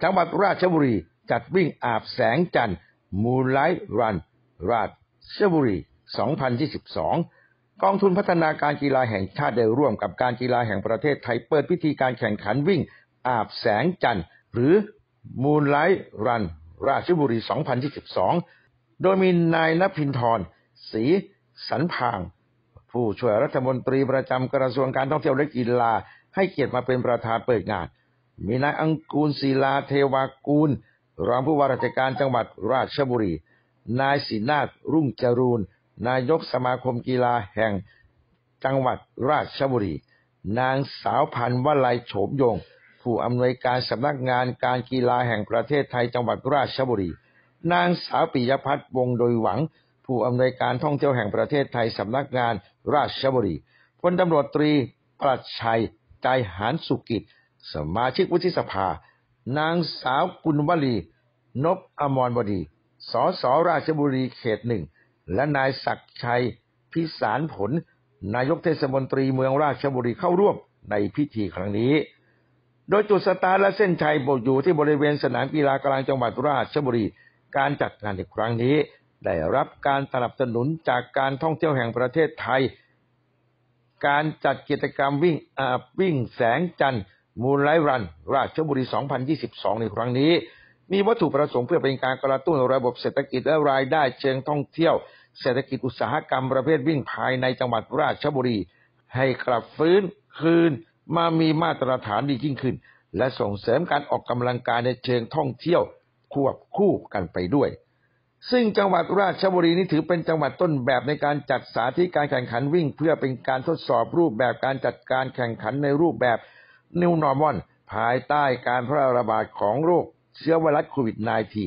จังหวัดราชบุรีจัดวิ่งอาบแสงจันทร์ Moonlight Run ราชบุรี 2022 กองทุนพัฒนาการกีฬาแห่งชาติได้ร่วมกับการกีฬาแห่งประเทศไทยเปิดพิธีการแข่งขันวิ่งอาบแสงจันทร์หรือ Moonlight Run ราชบุรี 2022 โดยมีนายณภินทร์ ศรีสันพางผู้ช่วยรัฐมนตรีประจำกระทรวงการท่องเที่ยวและกีฬาให้เกียรติมาเป็นประธานเปิดงานมีนายอังกูลศิลาเทวากูลรองผู้ว่าราชการจังหวัดราชบุรีนายศินาถรุ่งจรูนนายกสมาคมกีฬาแห่งจังหวัดราชบุรีนางสาวพันธุ์วลัยโฉมยงผู้อำนวยการสำนักงานการกีฬาแห่งประเทศไทยจังหวัดราชบุรีนางสาวปิยพัฒน์วงโดยหวังผู้อำนวยการท่องเที่ยวแห่งประเทศไทยสำนักงานราชบุรีพลตำรวจตรีปรัชชัยใจหานสุกิจสมาชิกวุฒิสภานางสาวกุลวลีนพอมรบดีสสราชบุรีเขตหนึ่งและนายศักดิ์ชัยพิสารผลนายกเทศมนตรีเมืองราชบุรีเข้าร่วมในพิธีครั้งนี้โดยจุดสตาร์ทและเส้นชัยอยู่ที่บริเวณสนามกีฬากลางจังหวัดราชบุรีการจัดงานในครั้งนี้ได้รับการสนับสนุนจากการท่องเที่ยวแห่งประเทศไทยการจัดกิจกรรมวิ่งแสงจันทร์ Moonlight Run ราชบุรี 2022 ในครั้งนี้มีวัตถุประสงค์เพื่อเป็นการกระตุ้นระบบเศรษฐกิจและรายได้เชิงท่องเที่ยวเศรษฐกิจอุตสาหกรรมประเภทวิ่งภายในจังหวัดราชบุรีให้กลับฟื้นคืนมามีมาตรฐานดียิ่งขึ้นและส่งเสริมการออกกำลังกายในเชิงท่องเที่ยวควบคู่กันไปด้วยซึ่งจังหวัดราชบุรีนี้ถือเป็นจังหวัดต้นแบบในการจัดสาธิตการแข่งขันวิ่งเพื่อเป็นการทดสอบรูปแบบการจัดการแข่งขันในรูปแบบ New Normal ภายใต้การแพร่ระบาดของโรคเชื้อไวรัสโควิด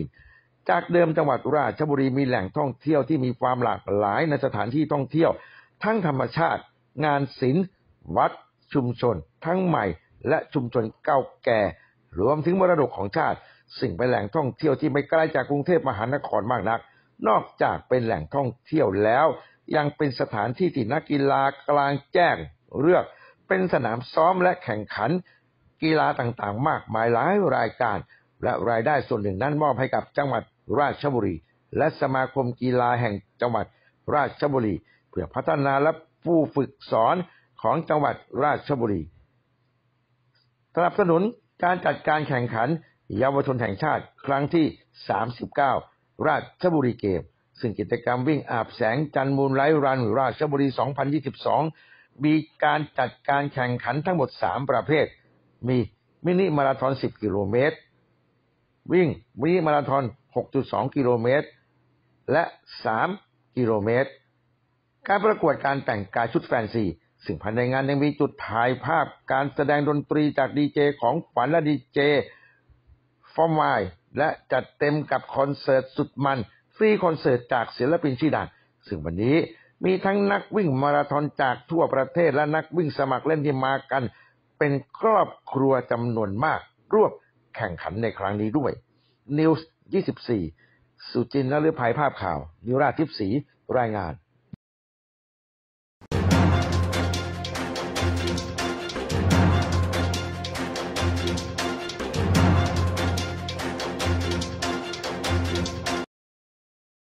-19 จากเดิมจังหวัดราชบุรีมีแหล่งท่องเที่ยวที่มีความหลากหลายในสถานที่ท่องเที่ยวทั้งธรรมชาติงานศิลป์วัดชุมชนทั้งใหม่และชุมชนเก่าแก่รวมถึงมรดกของชาติซึ่งเป็นแหล่งท่องเที่ยวที่ไม่ไกลจากกรุงเทพมหานครมากนักนอกจากเป็นแหล่งท่องเที่ยวแล้วยังเป็นสถานที่ที่นักกีฬากลางแจ้งเลือกเป็นสนามซ้อมและแข่งขันกีฬาต่างๆมากมายหลายรายการและรายได้ส่วนหนึ่งนั้นมอบให้กับจังหวัดราชบุรีและสมาคมกีฬาแห่งจังหวัดราชบุรีเพื่อพัฒนาและผู้ฝึกสอนของจังหวัดราชบุรีสนับสนุนการจัดการแข่งขันเยาวชนแห่งชาติครั้งที่ 39 ราชบุรีเกมซึ่งกิจกรรมวิ่งอาบแสงจันทร์ Moonlight Run ราชบุรี 2022 มีการจัดการแข่งขันทั้งหมด 3 ประเภทมีมินิมาราธอน 10 กิโลเมตรวิ่งมินิมาราธอน 6.2 กิโลเมตรและ 3 กิโลเมตรการประกวดการแต่งกายชุดแฟนซีซึ่งภายในงานยังมีจุดถ่ายภาพการแสดงดนตรีจากดีเจของขวัญและดีเจฟอร์มายและจัดเต็มกับคอนเสิร์ตสุดมันฟรีคอนเสิร์ตจากศิลปินชื่อดังซึ่งวันนี้มีทั้งนักวิ่งมาราธอนจากทั่วประเทศและนักวิ่งสมัครเล่นที่มากันเป็นครอบครัวจำนวนมากร่วมแข่งขันในครั้งนี้ด้วยนิวส์ 24 สุจินต์ นฤทัยภาพข่าวนิราชทิพย์ศรีรายงาน